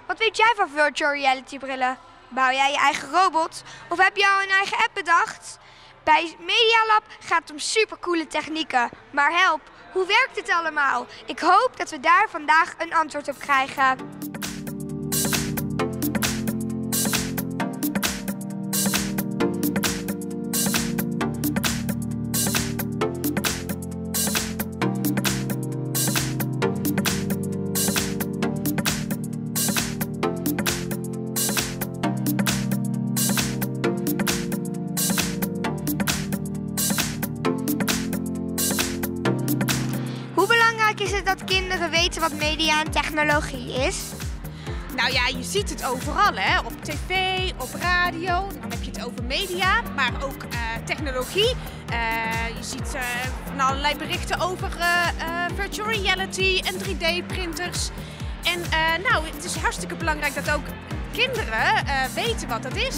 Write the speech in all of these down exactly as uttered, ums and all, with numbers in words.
Wat weet jij van virtual reality brillen? Bouw jij je eigen robot of heb je al een eigen app bedacht? Bij Media Lab gaat het om supercoole technieken. Maar help, hoe werkt het allemaal? Ik hoop dat we daar vandaag een antwoord op krijgen. Hoe belangrijk is het dat kinderen weten wat media en technologie is? Nou ja, je ziet het overal, hè? Op tv, op radio. Dan heb je het over media, maar ook uh, technologie. Uh, je ziet uh, van allerlei berichten over uh, uh, virtual reality en drie D printers. En uh, nou, het is hartstikke belangrijk dat ook kinderen uh, weten wat dat is.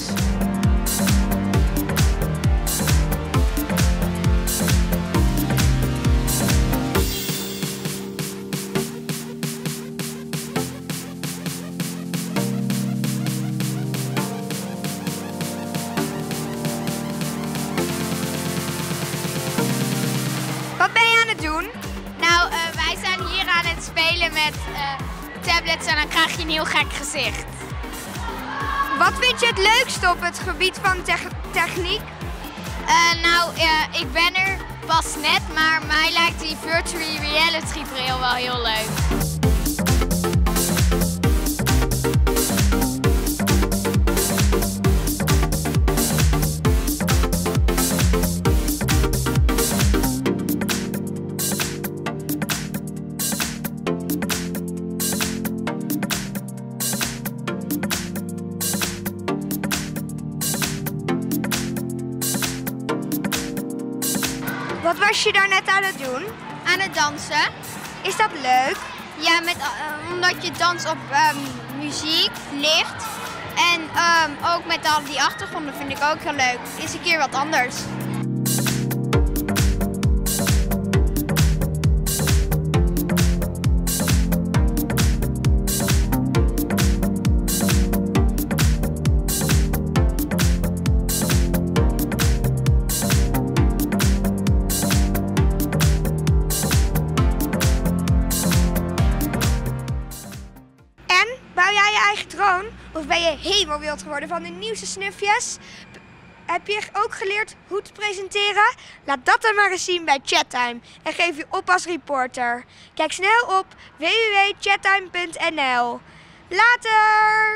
Wat ben je aan het doen? Nou, uh, wij zijn hier aan het spelen met uh, tablets en dan krijg je een heel gek gezicht. Wat vind je het leukste op het gebied van te techniek? Uh, nou, uh, ik ben er pas net, maar mij lijkt die virtual reality bril wel heel leuk. Wat was je daar net aan het doen? Aan het dansen. Is dat leuk? Ja, met, uh, omdat je danst op um, muziek, licht en um, ook met al die achtergronden vind ik ook heel leuk. Is een keer wat anders. Bouw jij je eigen drone of ben je hemelwild geworden van de nieuwste snufjes? Heb je ook geleerd hoe te presenteren? Laat dat dan maar eens zien bij Chattime en geef je op als reporter. Kijk snel op w w w punt chattime punt n l. Later!